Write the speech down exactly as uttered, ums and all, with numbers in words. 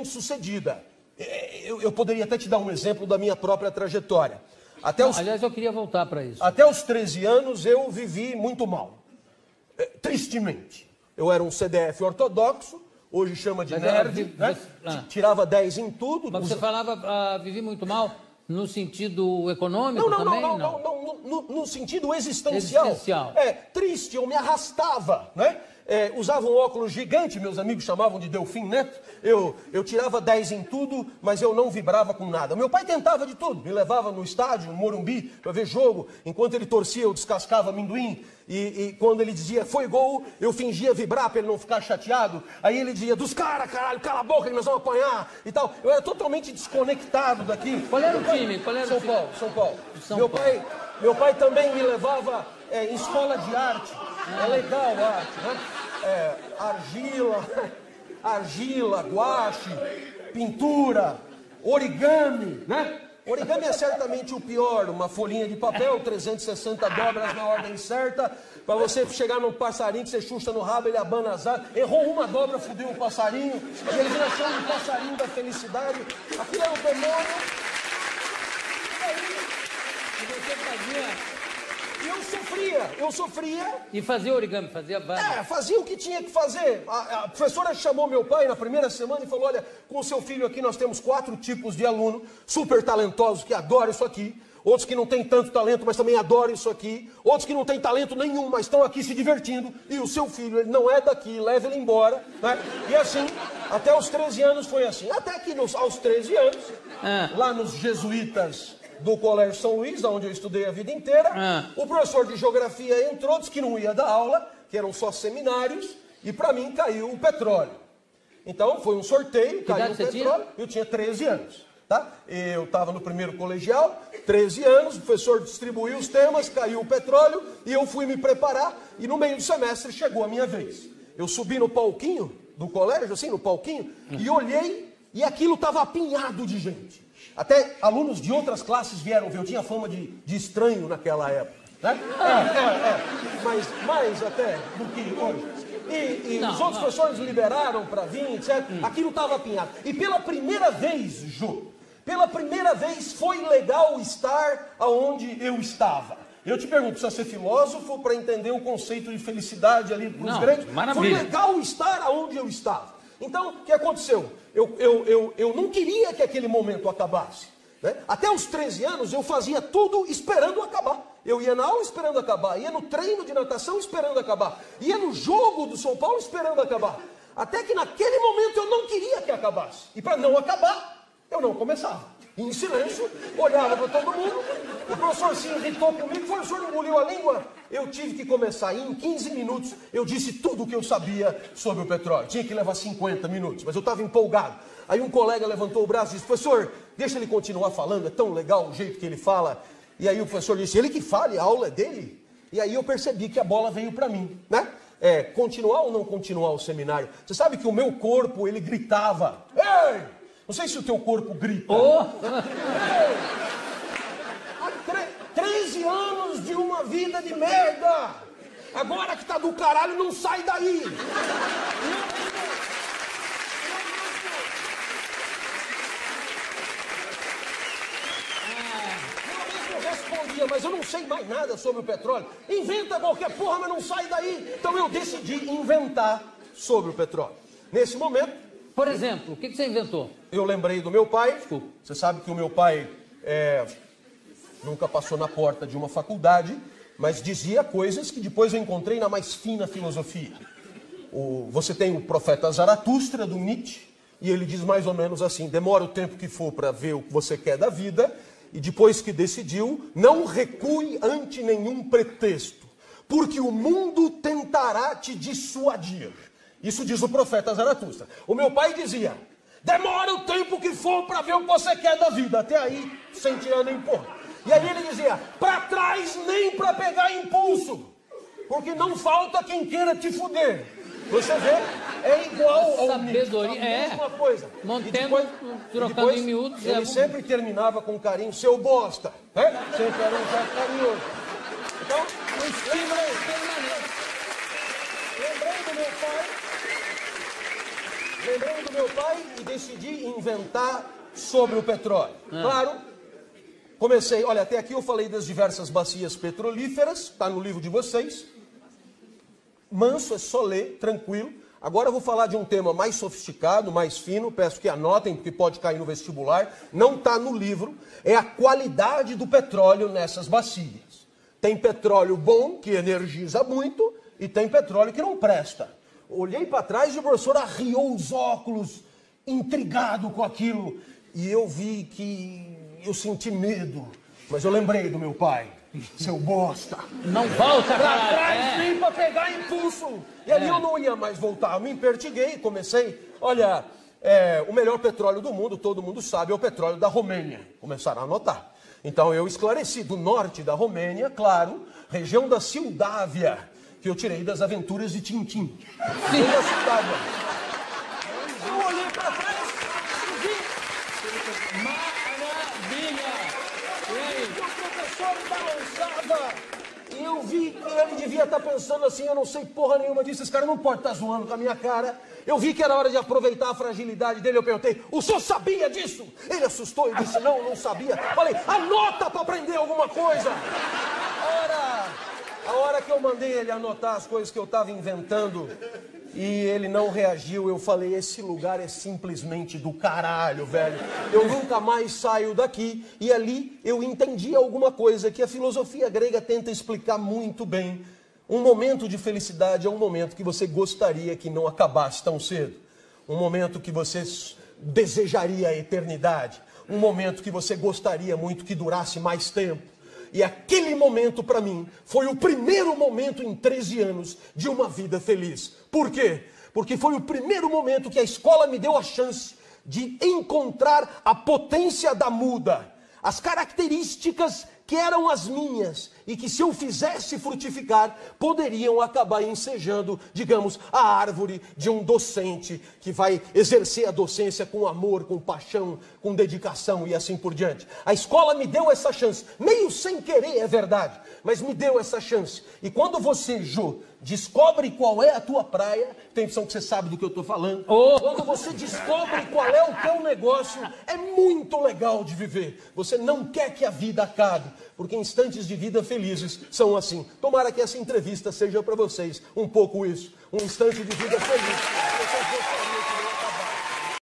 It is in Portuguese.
bem-sucedida. Eu, eu poderia até te dar um exemplo da minha própria trajetória. Até Não, os, aliás, eu queria voltar para isso. Até os treze anos eu vivi muito mal. É, tristemente. Eu era um C D F ortodoxo, hoje chama de Mas nerd, era, né? você, ah. Tirava dez em tudo. Mas os... você falava, ah, vivi muito mal no sentido econômico não, não, também? Não, não, não, não, no, no, no sentido existencial. Existencial. É, triste, eu me arrastava, né? É, usava um óculos gigante, meus amigos chamavam de Delfim Neto. Eu, eu tirava dez em tudo, mas eu não vibrava com nada. Meu pai tentava de tudo, me levava no estádio, no Morumbi, para ver jogo. Enquanto ele torcia, eu descascava amendoim. E, e quando ele dizia, foi gol, eu fingia vibrar para ele não ficar chateado. Aí ele dizia, dos caras, caralho, cala a boca que nós vamos apanhar e tal. Eu era totalmente desconectado daquilo. Qual era o time? Qual era São o time? Paulo, São Paulo. São meu, Paulo. Pai, meu pai também me levava é, em escola de arte. É legal a arte, né? É, argila, argila, guache, pintura, origami, né? Origami é certamente o pior, uma folhinha de papel, trezentas e sessenta dobras na ordem certa, para você chegar num passarinho que você chucha no rabo, ele abana as asas, errou uma dobra, fudeu o passarinho, e ele vira chama de passarinho da felicidade, aquilo é o demônio. E você fazia... E eu sofria, eu sofria. E fazia origami, fazia vários. É, fazia o que tinha que fazer. A, a professora chamou meu pai na primeira semana e falou, olha, com o seu filho aqui nós temos quatro tipos de aluno, super talentosos que adoram isso aqui, outros que não têm tanto talento, mas também adoram isso aqui, outros que não têm talento nenhum, mas estão aqui se divertindo, e o seu filho, ele não é daqui, leva ele embora, né? E assim, até os treze anos foi assim. Até que nos, aos treze anos, ah. lá nos jesuítas do Colégio São Luís, onde eu estudei a vida inteira, ah. o professor de geografia entrou, disse que não ia dar aula, que eram só seminários, e para mim caiu o petróleo. Então foi um sorteio, que caiu o petróleo, tinha? Eu tinha treze anos. Tá? Eu estava no primeiro colegial, treze anos, o professor distribuiu os temas, caiu o petróleo, e eu fui me preparar, e no meio do semestre chegou a minha vez. Eu subi no palquinho do colégio, assim, no palquinho, hum. e olhei, e aquilo estava apinhado de gente. Até alunos de outras classes vieram ver, eu tinha fama de, de estranho naquela época, né? É, é, é, mas mais até do que hoje. E, e não, os outros não. professores liberaram para vir, etcétera. Hum. Aquilo estava apinhado. E pela primeira vez, Ju, pela primeira vez foi legal estar aonde eu estava. Eu te pergunto, precisa ser filósofo para entender o conceito de felicidade ali para os grandes? Foi legal estar aonde eu estava. Então, o que aconteceu? Eu, eu, eu, eu não queria que aquele momento acabasse. Né? Até os treze anos eu fazia tudo esperando acabar. Eu ia na aula esperando acabar, ia no treino de natação esperando acabar, ia no jogo do São Paulo esperando acabar. Até que naquele momento eu não queria que acabasse. E para não acabar, eu não começava. Em silêncio, olhava para todo mundo, o professor se irritou comigo, o professor engoliu a língua. Eu tive que começar, e em quinze minutos eu disse tudo o que eu sabia sobre o petróleo. Tinha que levar cinquenta minutos, mas eu estava empolgado. Aí um colega levantou o braço e disse, professor, deixa ele continuar falando, é tão legal o jeito que ele fala. E aí o professor disse, ele que fale, a aula é dele. E aí eu percebi que a bola veio para mim, né? É, continuar ou não continuar o seminário? Você sabe que o meu corpo, ele gritava, ei! Não sei se o teu corpo grita. Oh. Ei! Há treze anos de uma vida de merda! Agora que tá do caralho, não sai daí! Respondia, mas eu não sei mais nada sobre o petróleo. Inventa qualquer porra, mas não sai daí. Então eu decidi inventar sobre o petróleo. Nesse momento... Por exemplo, o que, que você inventou? Eu lembrei do meu pai. Desculpa. Você sabe que o meu pai é, nunca passou na porta de uma faculdade, mas dizia coisas que depois eu encontrei na mais fina filosofia. O, você tem o profeta Zaratustra, do Nietzsche, e ele diz mais ou menos assim, demora o tempo que for para ver o que você quer da vida, e depois que decidiu, não recue ante nenhum pretexto, porque o mundo tentará te dissuadir. Isso diz o profeta Zaratustra. O meu pai dizia, demora o tempo que for para ver o que você quer da vida. Até aí, sem tirar nem porra. E aí ele dizia, para trás nem para pegar impulso, porque não falta quem queira te fuder. Você vê, é igual ao sabedoria, a mesma é. coisa. Montendo, trocando em miúdos. Ele é... sempre terminava com carinho, seu bosta. Né? Sempre era um cara carinhoso. Então, um estímulo permanente. Lembrei do meu pai. Lembrei do meu pai e decidi inventar sobre o petróleo. Ah. Claro, comecei, olha, até aqui eu falei das diversas bacias petrolíferas, está no livro de vocês. Manso, é só ler, tranquilo. Agora eu vou falar de um tema mais sofisticado, mais fino, peço que anotem, porque pode cair no vestibular. Não está no livro, é a qualidade do petróleo nessas bacias. Tem petróleo bom, que energiza muito, e tem petróleo que não presta. Olhei para trás e o professor arriou os óculos, intrigado com aquilo. E eu vi que eu senti medo. Mas eu lembrei do meu pai. Seu bosta. Não volta pra trás, é. nem pra pegar impulso. E ali é. eu não ia mais voltar. Eu me impertiguei e comecei. Olha, é, o melhor petróleo do mundo, todo mundo sabe, é o petróleo da Romênia. Começaram a anotar. Então eu esclareci do norte da Romênia, claro, região da Moldávia, que eu tirei das aventuras de Tintim. Sim. Da Moldávia. Eu olhei pra trás e vi. Maravilha! E aí? O professor balançava. E eu vi que ele devia estar pensando assim, eu não sei porra nenhuma disso, esse cara não pode estar zoando com a minha cara. Eu vi que era hora de aproveitar a fragilidade dele, eu perguntei, o senhor sabia disso? Ele assustou e disse, não, não sabia. Falei, anota para aprender alguma coisa. Ora... A hora que eu mandei ele anotar as coisas que eu estava inventando e ele não reagiu, eu falei, esse lugar é simplesmente do caralho, velho. Eu nunca mais saio daqui. E ali eu entendi alguma coisa que a filosofia grega tenta explicar muito bem. Um momento de felicidade é um momento que você gostaria que não acabasse tão cedo. Um momento que você desejaria a eternidade. Um momento que você gostaria muito que durasse mais tempo. E aquele momento, para mim, foi o primeiro momento em treze anos de uma vida feliz. Por quê? Porque foi o primeiro momento que a escola me deu a chance de encontrar a potência da muda. As características que eram as minhas e que, se eu fizesse frutificar, poderiam acabar ensejando, digamos, a árvore de um docente que vai exercer a docência com amor, com paixão, com dedicação e assim por diante. A escola me deu essa chance, meio sem querer, é verdade, mas me deu essa chance. E quando você, Jô, descobre qual é a tua praia, tem a impressão que você sabe do que eu estou falando. Oh. Quando você descobre qual é o teu negócio, é muito legal de viver. Você não quer que a vida acabe, porque instantes de vida felizes são assim. Tomara que essa entrevista seja para vocês um pouco isso. Um instante de vida feliz.